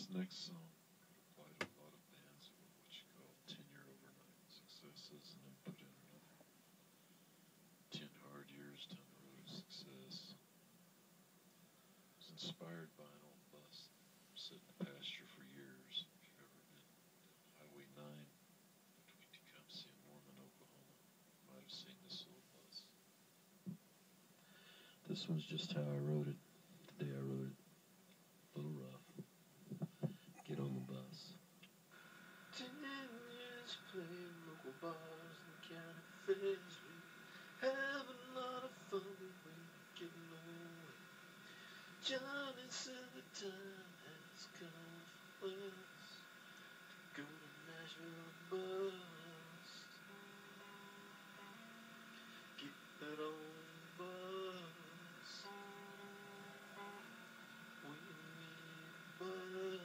next song, quite a lot of bands with what you call 10-year overnight successes, and then put in another 10 hard years down the road of success. It was inspired by an old bus sitting in the pasture for years. If you've ever been Highway 9 between Tecumseh and Norman, Oklahoma, you might have seen this old bus. This one's just how I wrote it. The day I wrote it. A little rough. Get on the bus. 10 years playing local bars and county fairs. We have a lot of fun, we getting away. Johnny said the time has come for us to go to Nashville and bust. Get that old bus. We need a bus.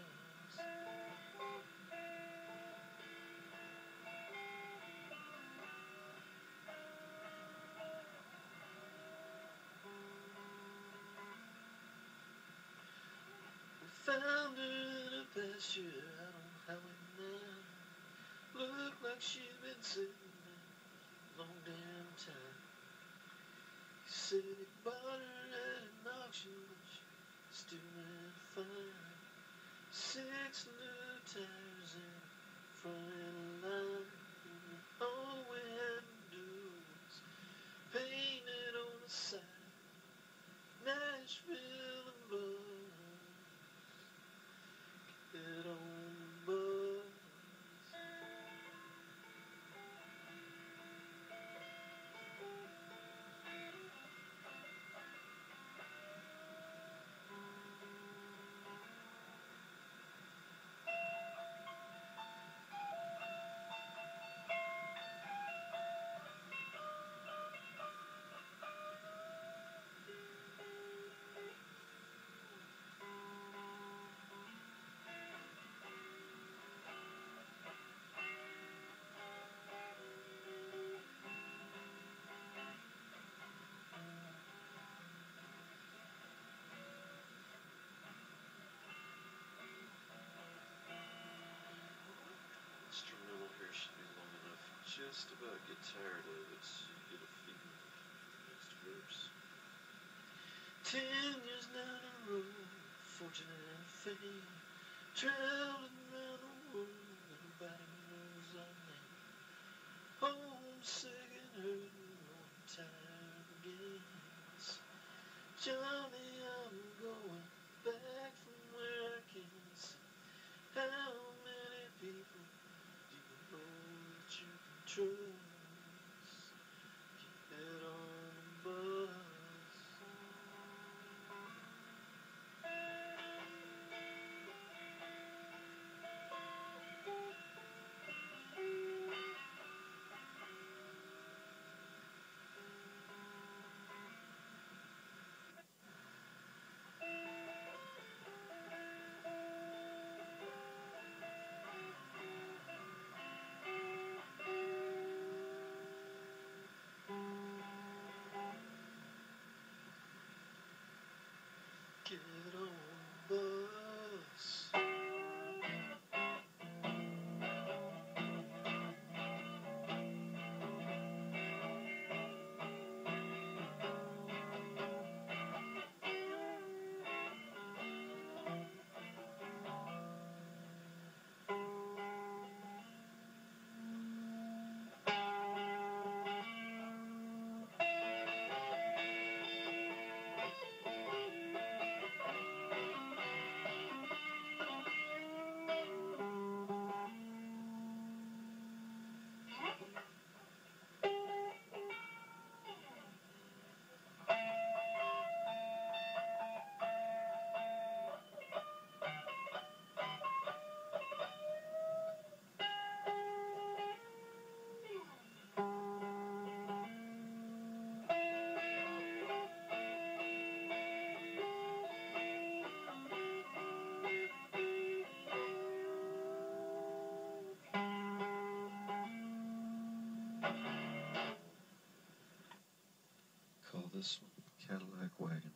Found her in a pasture out on Highway 9. Looked like she'd been sitting there a long damn time. He said he bought her at an auction, but she still ran fine. 6 new tires in front of the line. All we had to do was paint it on the side. Nashville and bus. Get on the bus. Instrumental here should be long enough. Just about get tired of it so you get a feeling for the next verse. 10 years down the road, fortune and fame, traveling around the world, nobody knows our name. Homesick and hurting, I'm tired of games. Johnny, I'm going back from where I can see. How many people do you know that you can trust? Get on the bus. Get on the bus. Call this one Cadillac Wagon.